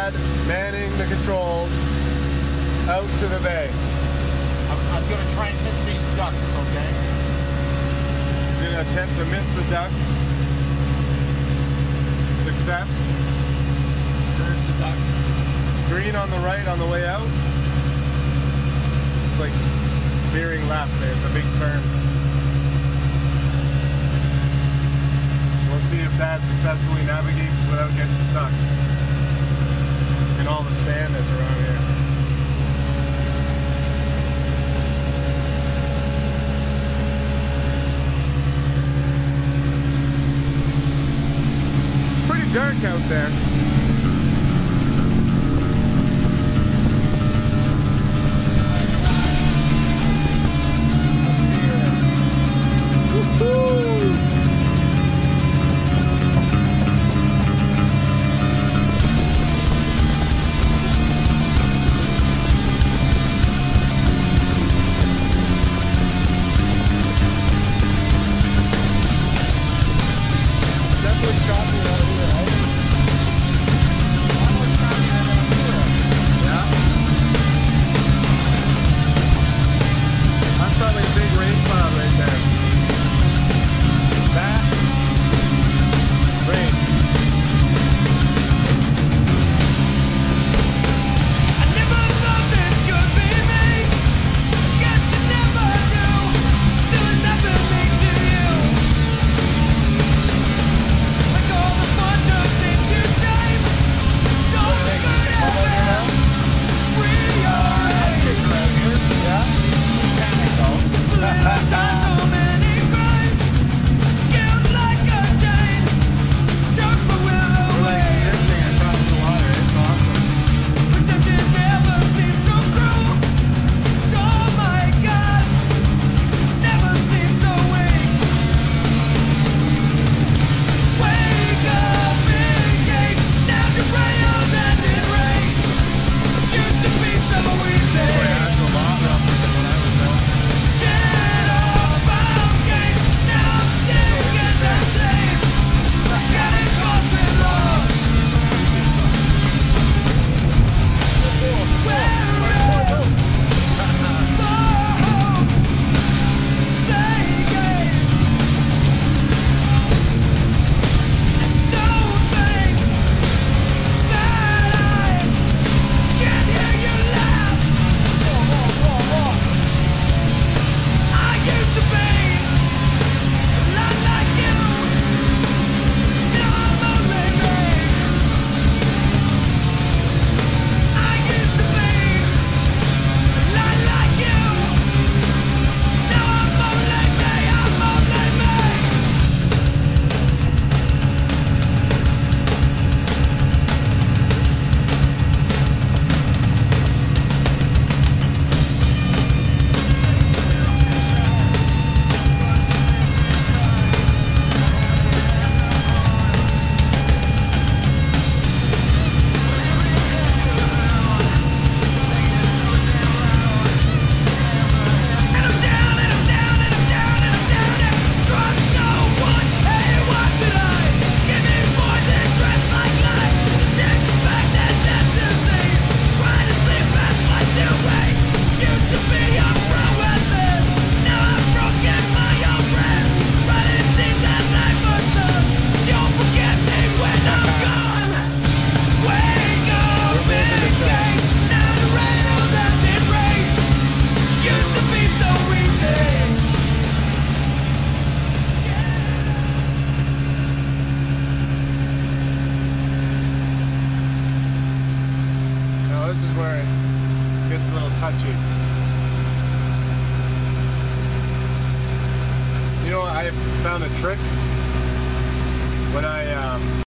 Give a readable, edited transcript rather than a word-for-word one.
Brad manning the controls out to the bay. I'm going to try and miss these ducks, okay? He's going to attempt to miss the ducks. Success. There's the duck. Green on the right on the way out. It's like veering left there. It's a big turn. We'll see if Dad successfully navigates without getting stuck in all the sand that's around here. It's pretty dark out there. touchy. You know, I found a trick when I